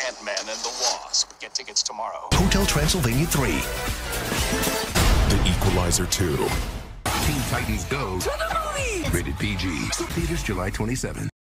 Ant-Man and the Wasp. Get tickets tomorrow. Hotel Transylvania 3. The Equalizer 2. Teen Titans Go! To the movies! Rated PG. Theaters July 27.